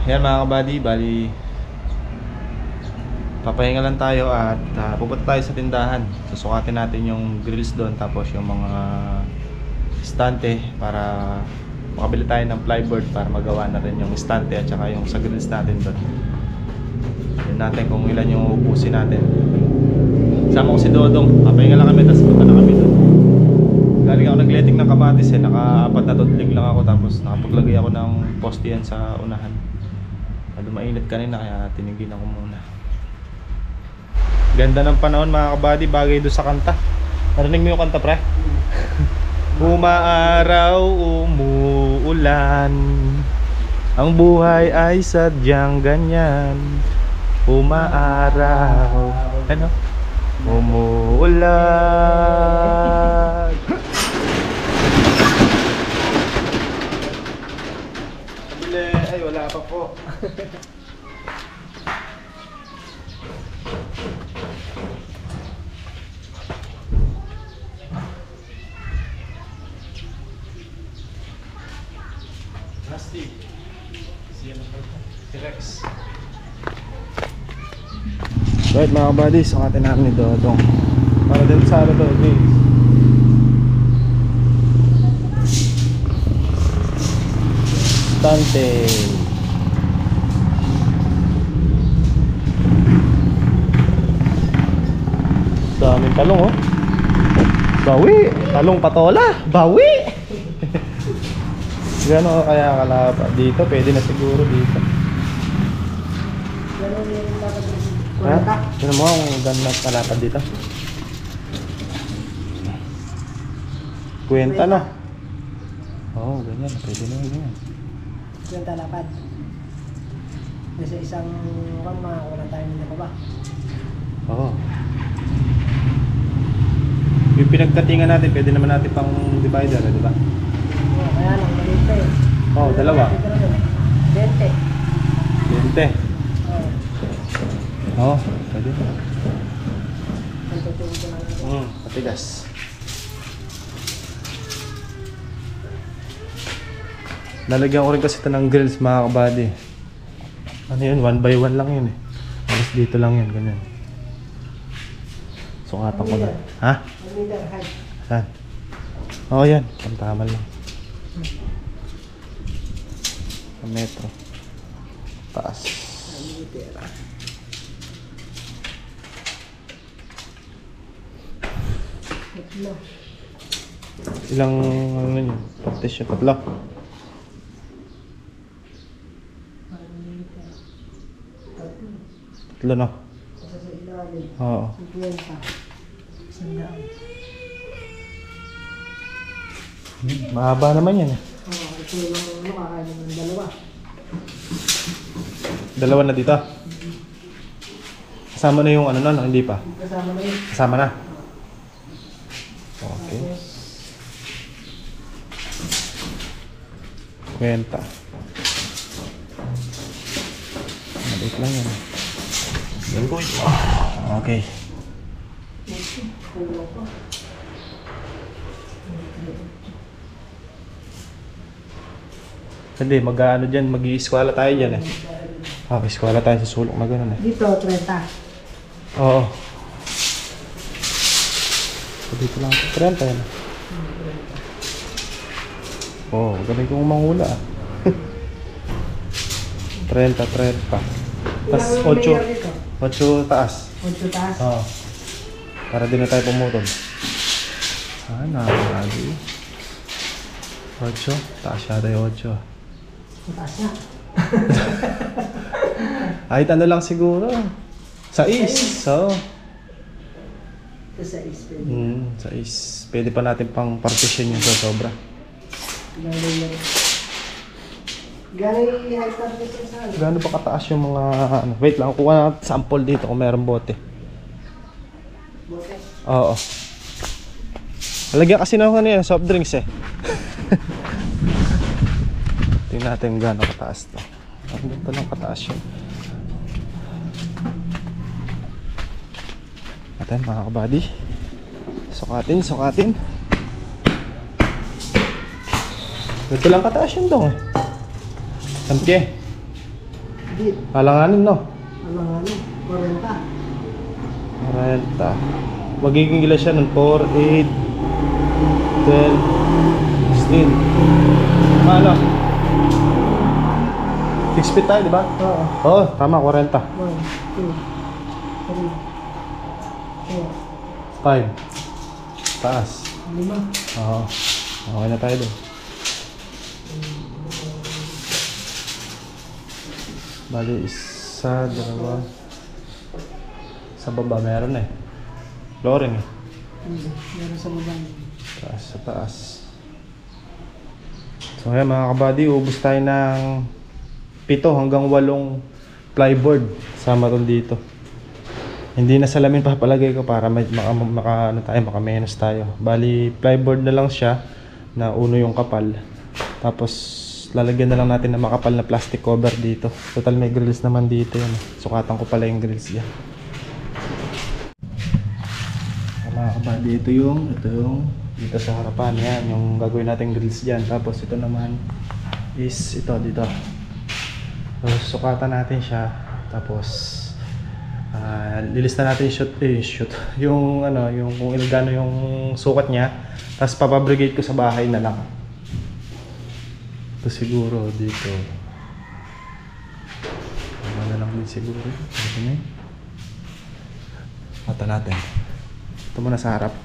Ayan mga kabady, bali papahinga lang tayo at pupunta tayo sa tindahan. Susukatin natin yung grills doon, tapos yung mga estante para makabili tayo ng plyboard para magawa na rin yung estante at saka yung sa grills natin doon. Yun natin kung ilan yung ubusin natin. Sama ko si Dodong, papahinga lang kami tapos punta na kami doon. Galing ako nag-letting ng kamatis naka-apat na tudling lang ako, tapos nakapaglagay ako ng poste yan sa unahan. Mainit kanina kaya tinigil ako muna. Ganda ng panahon mga kabady, bagay doon sa kanta. Narinig mo yung kanta pre? Umaaraw, umuulan, ang buhay ay sadyang ganyan. Umaaraw, ano? Umuulan. Kabili, ay wala pa po. Nasty. Si Rex. Right mga kabady, sukatin namin ni Dodong para din sa ano to, guys. Stante. Daming talong oh. Bawi, talong patola, bawi. Gano'n kaya kalapa dito, pwede na siguro dito. Ha? Sino mo ang gano'n kalapad dito? Kwenta no? Oo, ganyan, pwede na ganyan. Kwenta lapad. Nasa isang mukhang makakulang tayo nila pa ba? Oo. Yung pinagkatingan natin, pwede naman natin pang divider, di ba? Oo, kaya lang, maliit pa eh. Oo, dalawa. 20. 20. Oo. Oo, pwede. Pagkatuloy ko lang ito. Patigas. Lalagyan ko rin kasi ito ng grills mga kabady. Ano yun, 1 by 1 lang yun eh. Alas dito lang yun, ganyan. Sukatan ko na. Ha? 1 meter high. Saan? Oo yan, pantamal lang. 1 metro. Taas. 1 meter. Tatlo. Ilang ano yun? Partition, tatlo. 1 meter. Tatlo. Tatlo no? Isa sa ilalim. Oo. 50. Sandaan. Mahaba naman yan eh. Oo, ito yung kakain ng dalawa. Dalawa na dito. Kasama na yung ano na, hindi pa. Kasama na yun. Kasama na. Okay. Kwenta. Maliit lang yan. Yan ko ito. Okay. Kulang pa. Hindi, mag-ano dyan, mag-i-eskwala tayo dyan eh. Eskwala tayo sa sulok na gano'n eh. Dito, 30. Oo. So, dito lang ito. 30 yan. Oo, galing kong manghula ah. 30. Tapos 8 taas. 8 taas. Oo. Para din na tayo pumutol. Sana, lagi. 8. Taas yata yung 8. Taas na. Kahit ano lang siguro. Sa is. So. Ito sa is. Sa is. Pwede pa natin pang partition yung sobra. Galing i-height dito sa ano? Gaano ba kataas yung mga ano? Wait lang, kuha natin sample dito kung meron bote. Bote. Oo. Lagyan kasi ng ano yan, soft drinks eh. Tingnan natin gaano kataas to. Ganito lang kataas yun. Atin mga kabady. Sukatin. Ganito lang kataas yun dong eh. Sampye. Git. Alanganin, no? Alang ano? 40. 40. Magiging ilan siya nun? 4, 8, 12, 16. Ano? 6 feet tayo, di ba? Oo. Oo, tama, 40. 1, 2, 3, 4, 5. Taas. 5. Oo. Okay na tayo dun. Bali, isa, dalawa. Sa baba meron eh. Flooring eh. Meron sa baba. Taas sa taas. So ngayon mga kabady, ubus tayo ng 7 hanggang 8 plyboard. Sama ron dito. Hindi na salamin papalagay ko para maka-menos tayo. Bali, plyboard na lang siya na uno yung kapal. Tapos lalagyan na lang natin ng makapal na plastic cover dito. Total may grills naman dito yun. Sukatan ko pala yung grills dyan. Mga kabady, ito yung dito sa harapan. Yan, yung gagawin natin grills dyan. Tapos ito naman is ito dito. So, sukatan natin siya. Tapos lilista natin shoot yung ano, yung kung ilgano yung sukat niya. Tapos papabrigate ko sa bahay na lang. Ito siguro dito. Ano na lang din siguro. Ito na yun. Mata natin. Ito muna sa harap.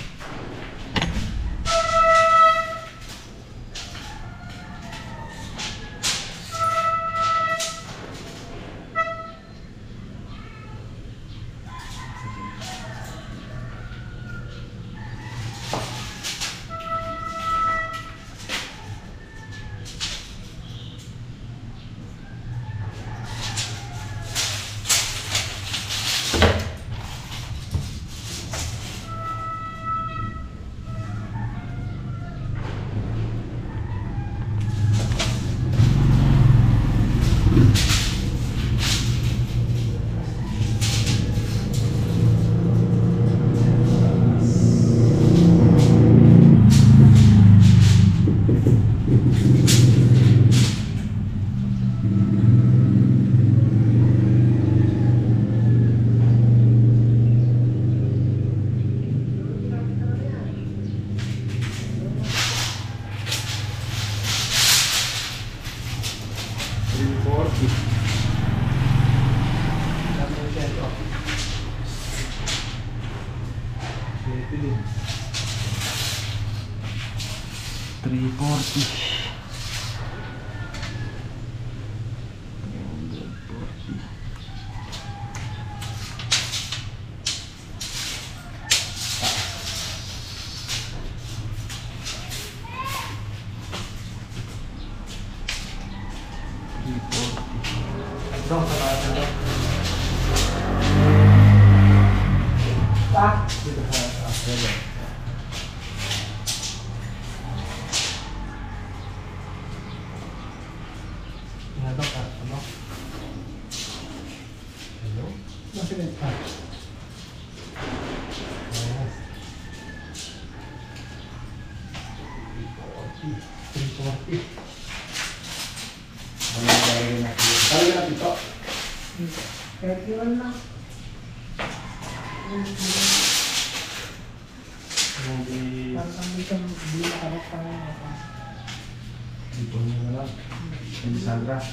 Sandra.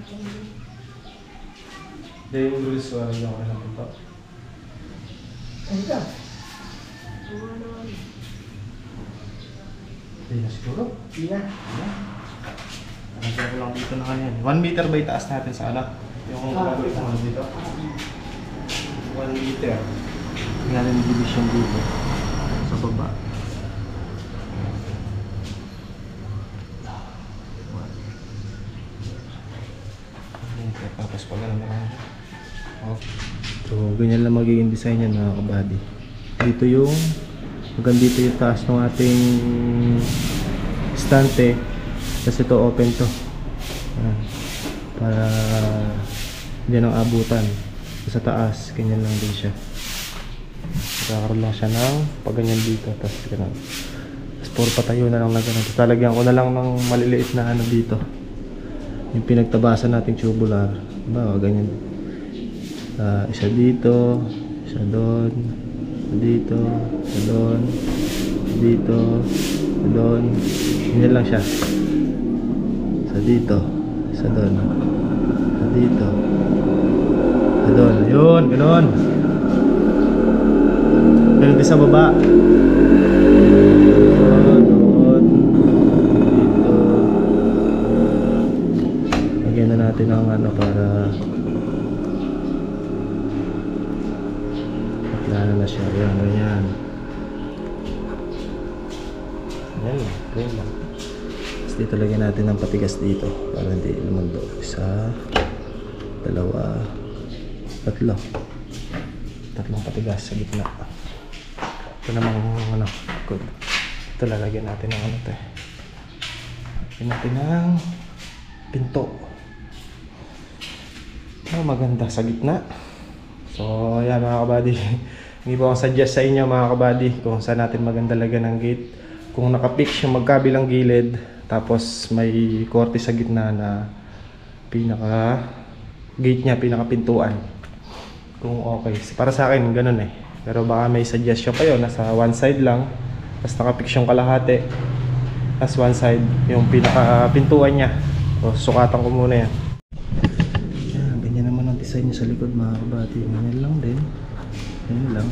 Dahil yung grills ko rin ako na ito. Ano ka? Hindi na siguro. Hindi na. Nagyan ko lang dito na kanyan. 1 meter ba itaas natin sa anak? Yung gagawin ko dito. 1 meter. Tingnan yung division dito. Sa baba. Tapos pala naman. Okay. So, ganyan lang magiging design yan mga kabady. Dito yung hanggang dito yung taas ng ating stante. Tapos ito open to. Para hindi nang abutan. Sa taas, ganyan lang din siya. Magkakaroon lang siya ng pag ganyan dito. Tapos ganyan. Tapos puro patayo na lang na ganun. Talagyan ko na lang ng maliliit na ano dito. yung pinagtabasan nating tubular. Diba, ganyan. Isa dito, isa doon, isa dito, isa doon, isa dito, isa doon. Ganyan lang siya. Isa dito, isa doon, isa dito, isa doon. Yun, ganoon. Ganun din sa baba. Doon, dito. Lagyan na natin ang ano para plano na siya. Yan, ganyan. Yan lang, ganyan lang. Tapos dito lagyan natin ang patigas dito para hindi lumando. Isa, dalawa, tatlo. Tatlong patigas sa gitna. Ito namang ano, good. Ito lalagyan natin ng ano to. Lagyan natin ng pinto. Maganda sa gitna. So ayan mga kabady. Hindi po akong suggest sa inyo mga kabady kung saan natin maganda lagyan ng gate. Kung nakapix yung magkabilang gilid, tapos may korte sa gitna na pinaka gate niya, pinaka pintuan. Kung okay. Para sa akin ganun eh. Pero baka may suggestion kayo, nasa one side lang, tapos nakapix yung kalahati, tapos one side yung pinaka pintuan niya. O sukatan ko muna yan. Yan, ganyan naman ang design niya sa likod mga kabady. Ganyan lang din. Ganyan lang.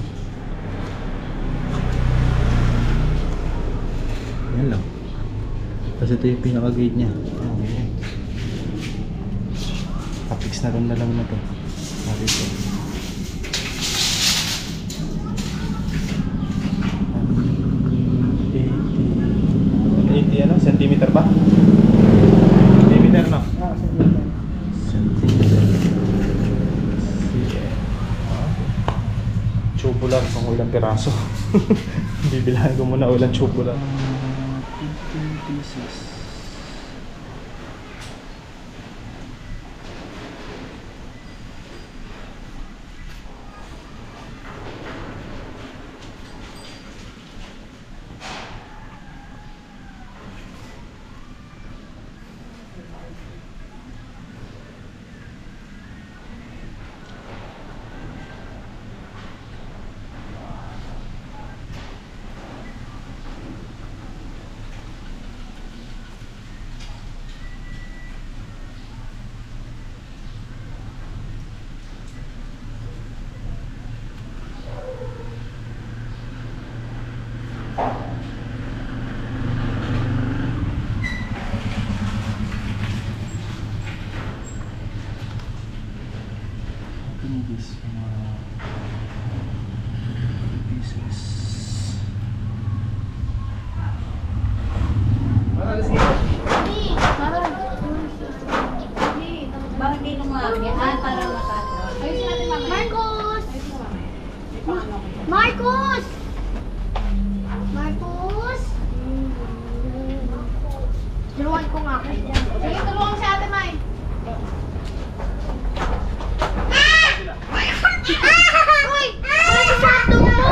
Ganyan lang. Tapos ito yung pinaka gate niya. Ayan, ganyan. Kapix na rin na lang na to. Dito. 80 ano? Centimeter ba? Centimeter no? Oo, sa dito. Centimeter. Tubular kung ulang piraso. Bibilahan ko muna ulang tubular. 15 pieces. This pieces. Bakit kayo lumaki? Para Marcos! Marcos! Marcos! Tulungan ko nga ako. sige, tulungan si Ate May. Uy! Ano sa atong mo?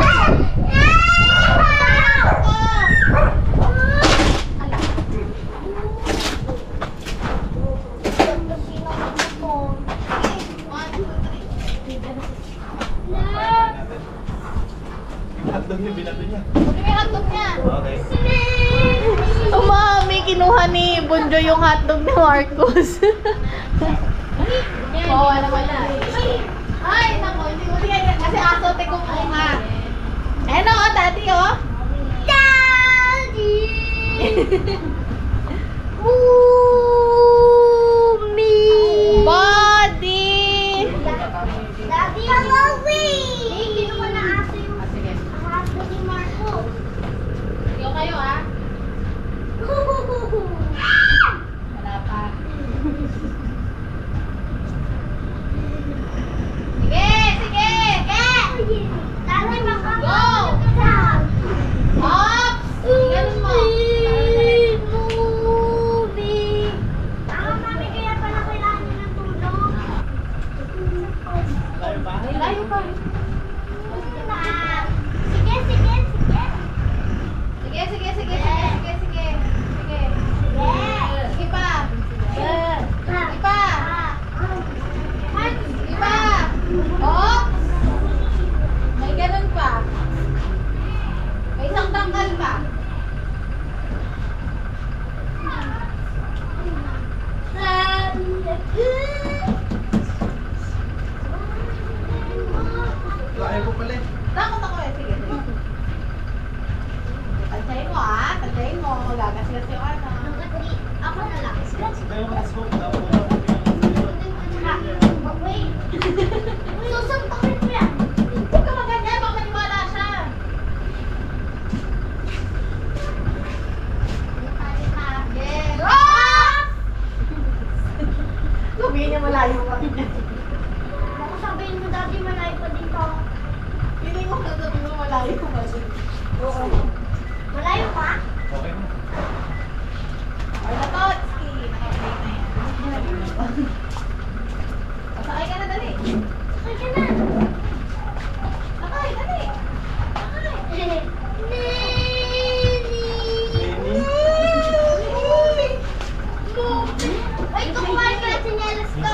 Hotdog yung binato niya. Huwag may hotdog niya. Okay. Oh, mami, kinuha ni Bunjo yung hotdog ni Marcos. Oo, wala wala. Ay, nako, hindi ko siya kasi asote ko mukha. Ano, daddy, oh? Daddy! Body! Daddy! Pagawi! Hindi naman na-aso yung Sige. hotdog ni Marco. Sige kayo, ah. Wala pa. Sige, sige! Daddy, Go! Ops! Ganun mo. malayo pa rin. Baka sabihin mo dati malayo pa dito. Hindi ko sasabihin mo malayo pa rin. Malayo pa? Okay na. Arlatotski! Naka-play na yan. Pasakay ka na, dali. Sakay ka na. Sakay, dali. Sakay. Ay, kukuha ka na sinyalas ko.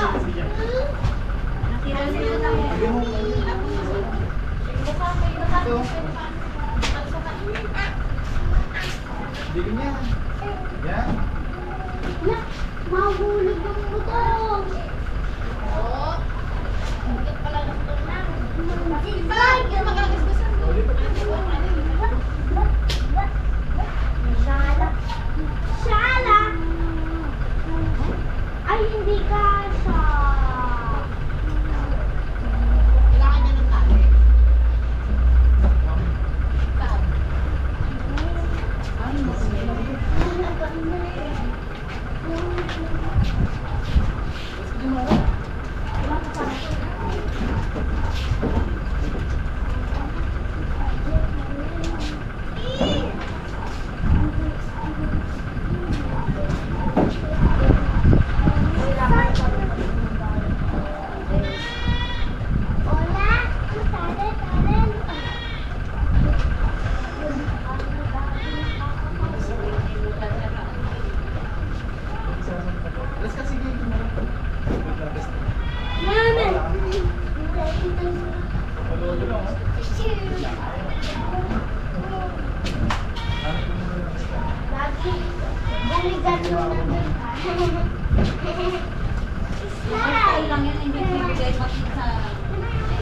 Bigyan niya. Yan. Na, mahulog ang motor. Oo. Higit pala ng tunang. Bye! Magagasgasan mo. Shala. Shala! Ay, hindi ka siya. Kailangan niya ng tali. Saan? Hola, taren. Let's kasi sige. Mama. Palodo lang, ha? Lagi. Balikan mo na. Ay lang yan, hindi bibigay pati sa...